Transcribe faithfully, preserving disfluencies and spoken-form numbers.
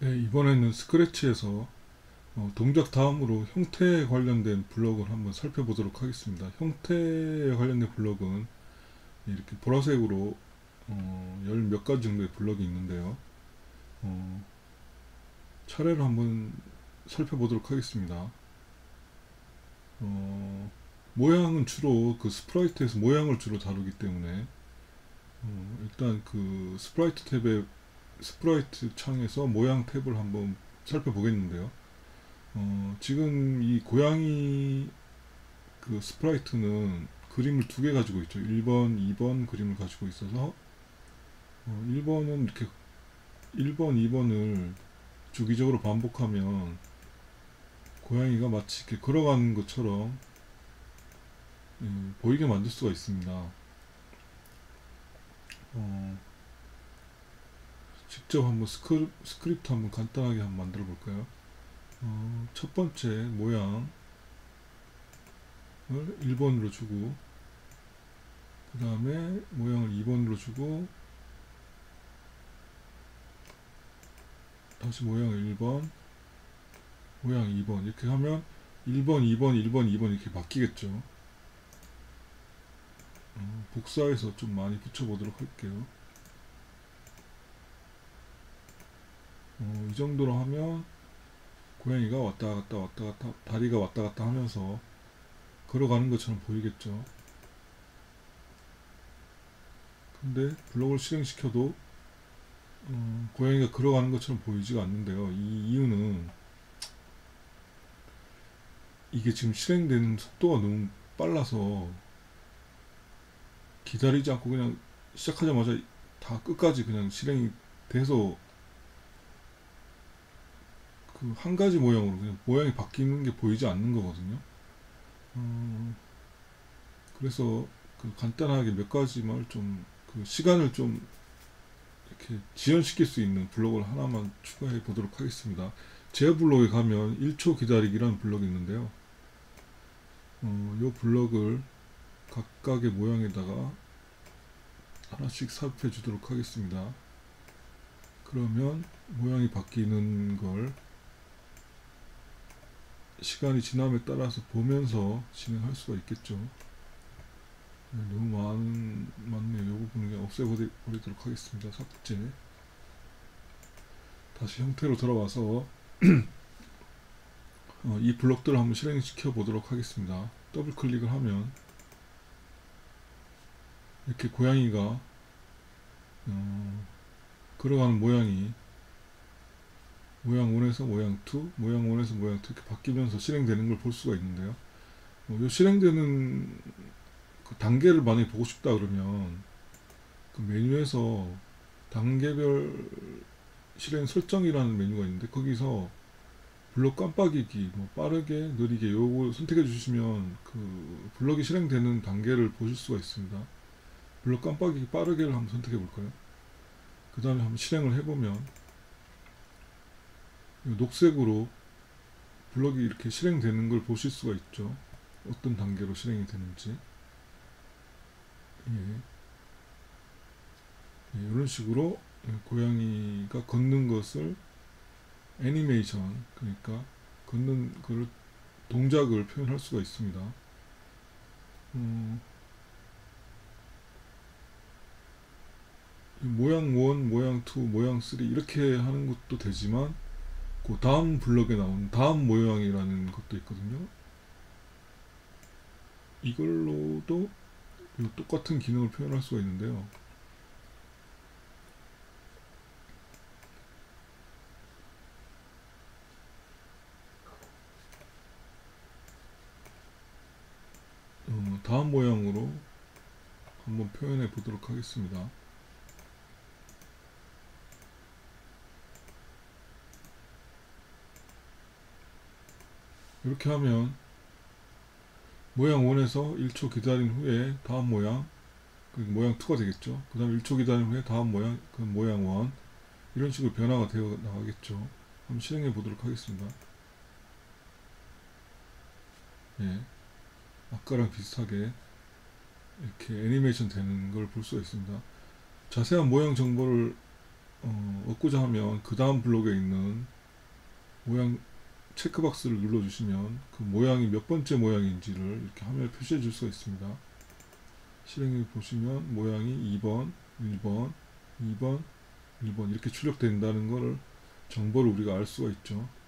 네, 이번에는 스크래치에서 어, 동작 다음으로 형태에 관련된 블럭을 한번 살펴보도록 하겠습니다. 형태에 관련된 블럭은 이렇게 보라색으로 어, 열 몇 가지 정도의 블럭이 있는데요. 어, 차례로 한번 살펴보도록 하겠습니다. 어, 모양은 주로 그 스프라이트에서 모양을 주로 다루기 때문에 어, 일단 그 스프라이트 탭에 스프라이트 창에서 모양 탭을 한번 살펴보겠는데요. 어, 지금 이 고양이 그 스프라이트는 그림을 두 개 가지고 있죠. 일 번, 이 번 그림을 가지고 있어서 어, 일 번은 이렇게 일 번, 이 번을 주기적으로 반복하면 고양이가 마치 이렇게 걸어가는 것처럼 음, 보이게 만들 수가 있습니다. 어, 직접 한번 스크립, 스크립트 한번 간단하게 한번 만들어 볼까요? 어, 첫 번째 모양을 일 번으로 주고 그 다음에 모양을 이 번으로 주고 다시 모양을 일 번 모양 이 번 이렇게 하면 일 번, 이 번, 일 번, 이 번 이렇게 바뀌겠죠. 어, 복사해서 좀 많이 붙여보도록 할게요. 어, 이 정도로 하면 고양이가 왔다 갔다 왔다 갔다 다리가 왔다 갔다 하면서 걸어가는 것처럼 보이겠죠. 근데 블록을 실행시켜도 어, 고양이가 걸어가는 것처럼 보이지가 않는데요. 이 이유는 이게 지금 실행되는 속도가 너무 빨라서 기다리지 않고 그냥 시작하자마자 다 끝까지 그냥 실행이 돼서 그 한 가지 모양으로 그냥 모양이 바뀌는 게 보이지 않는 거거든요. 어, 그래서 그 간단하게 몇 가지만 좀 그 시간을 좀 이렇게 지연시킬 수 있는 블록을 하나만 추가해 보도록 하겠습니다. 제 블록에 가면 일 초 기다리기라는 블록이 있는데요. 어, 이 블록을 각각의 모양에다가 하나씩 삽입해 주도록 하겠습니다. 그러면 모양이 바뀌는 걸 시간이 지남에 따라서 보면서 진행할 수가 있겠죠. 네, 너무 많, 많네요. 이 부분은 그냥 없애버리도록 하겠습니다. 삭제. 다시 형태로 들어와서 어, 이 블록들을 한번 실행시켜 보도록 하겠습니다. 더블 클릭을 하면 이렇게 고양이가 어, 걸어가는 모양이 모양 일에서 모양 이, 모양 일에서 모양 이 이렇게 바뀌면서 실행되는 걸 볼 수가 있는데요. 어, 이 실행되는 그 단계를 만약에 보고 싶다 그러면 그 메뉴에서 단계별 실행 설정이라는 메뉴가 있는데 거기서 블록 깜빡이기, 뭐 빠르게, 느리게 요거 선택해 주시면 그 블록이 실행되는 단계를 보실 수가 있습니다. 블록 깜빡이기 빠르게를 한번 선택해 볼까요? 그 다음에 한번 실행을 해보면 녹색으로 블록이 이렇게 실행되는 걸 보실 수가 있죠. 어떤 단계로 실행이 되는지. 예. 예, 이런 식으로 고양이가 걷는 것을 애니메이션, 그러니까 걷는 그 동작을 표현할 수가 있습니다. 음, 모양 일, 모양 이, 모양 삼 이렇게 하는 것도 되지만 그 다음 블럭에 나오는 다음 모양이라는 것도 있거든요. 이걸로도 똑같은 기능을 표현할 수가 있는데요. 어, 다음 모양으로 한번 표현해 보도록 하겠습니다. 이렇게 하면 모양 일에서 일 초 기다린 후에 다음 모양, 그 모양 이가 되겠죠. 그 다음 일 초 기다린 후에 다음 모양, 그 모양 일, 이런 식으로 변화가 되어 나가겠죠. 한번 실행해 보도록 하겠습니다. 예, 아까랑 비슷하게 이렇게 애니메이션 되는 걸 볼 수가 있습니다. 자세한 모양 정보를 어, 얻고자 하면 그 다음 블록에 있는 모양 체크박스를 눌러주시면 그 모양이 몇 번째 모양인지를 이렇게 화면에 표시해 줄 수가 있습니다. 실행에 보시면 모양이 이 번, 일 번, 이 번, 일 번 이렇게 출력된다는 것을 정보를 우리가 알 수가 있죠.